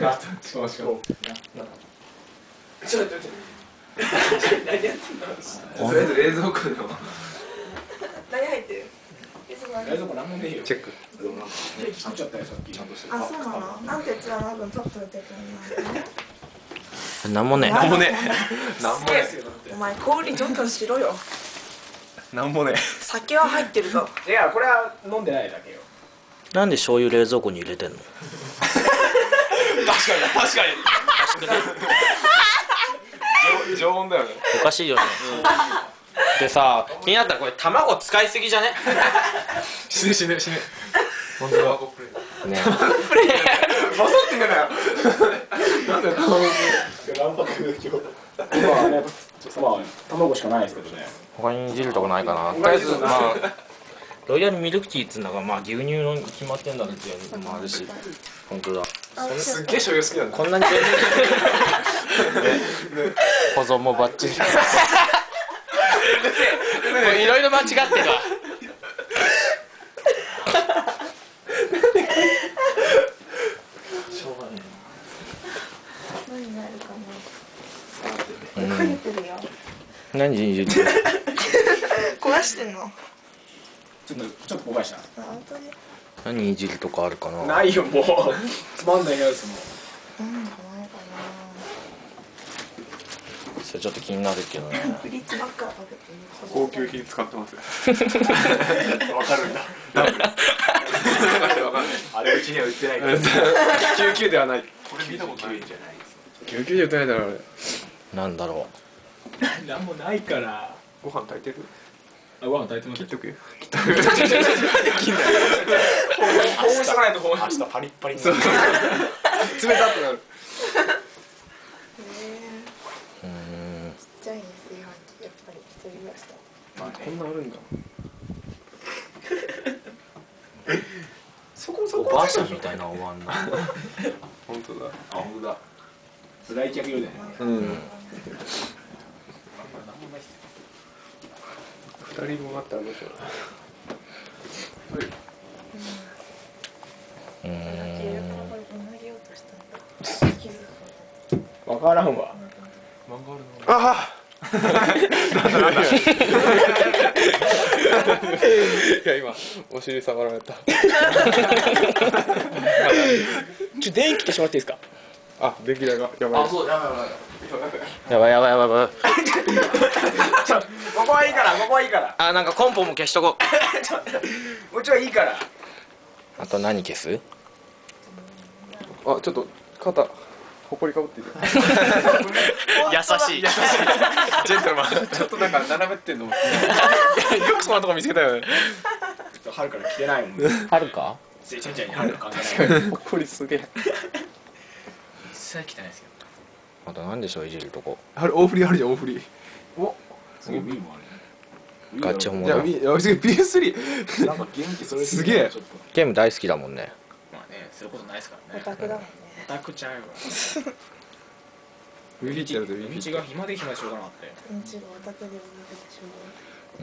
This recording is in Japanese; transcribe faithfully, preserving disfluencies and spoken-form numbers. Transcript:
あしかもしかもちょっと待って何やってんの。とりあえず冷蔵庫でも何入ってる？ 冷蔵庫なんもねえよ。チェック作っちゃったよさっき。ちゃんとして。 あ、そうなの。なんてつらな分取っといてくんない。 なんもねなんもねなんもねお前氷ちょっとしろよ。 なんもね酒は入ってるぞ。 いやこれは飲んでないだけよ。 なんで醤油冷蔵庫に入れてんの？ 確かに確かに常温だよね。 おかしいよね。でさ、気になったらこれ卵使いすぎじゃね？ 死ね死ね死ね。本当だ。 ね。 プレイボソって言うなよ。なんで卵卵白今はね、まあ卵しかないですけどね。 他に汁とかないかな。とりあえずまあロイヤルミルクティーっつうんだからまあ牛乳の決まってんだろっていうのもあるし、本当だ。 すっげえ醤油好きなんだ。 こんなに保存もバッチリ。いろいろ間違ってるわ。 しょうがない。 何になるかうんな。焦げてるよ。 何人いる？ 壊してんの。 ちょっとちょっと焦がした。 あ、本当に。 何いじるとかあるかな。 ないよもう。つまんないやつも。 うん、かないかそれちょっと気になるけどね。 な。フリッツばっか食べてる。 高級品使ってますよ。 わかるんだ。あれうちには売ってないから。救急ではない。 これ見たことない。 じゃないです。 救急じゃ売ってないだろあれ。 なんだろなんもないから。 ご飯炊いてる？ あ、ご飯炊いてます。 切っとくよ。 切んない。保温しとかないと保温。明日パリッパリになる。冷たくなる。 う。うーん。 ちっちゃいね、炊飯器、やっぱり一人暮らしだ。 あ、こんなあるんだ。 そこそこ。 おばあさんみたいなお椀だ。 本当だ。 あ、本当だ。来客用だよね。 うん。二人分あったらどうしよう。 うーん。 これうなぎ落としたんだ。気づく。 わからんわ。 ああ。いや今お尻触られた。 ちょ電気消してもらっていいですか。 あ、電気代がやばい。 そう、やばいやばい。 やばいやばいやばいやばい。 ちょ、ここはいいから、ここはいいから。 あ、なんかコンポも消しとこう。 ちょっと、もうちょいいいから。 あと何消す？ あ、ちょっと肩ほこりかぶってる。 優しい。 ジェントルマン。ちょっとなんか斜めってんの。よくそんなとこ見つけたよね。 春から来てないもん。 あるか？ ちゃちゃに春から関係ない。 ほこりすげえ。 一切来てないですよ。 あと何でしょういじるとこ。 あれ大振りあるじゃん大振り。 お、すげえ Wii もある。 ガチョモじゃあだ。 みいやすげえ ピーエススリー。 なんか元気それすげえちょっとゲーム大好きだもんね。 まあね、そういうことないですからオね。 タクだもんね。 オタクちゃうわ。 ウィリーってやるとウィリー。 道が暇で暇でしょうがなかったよ。 うんちがオタクでもなくてしょう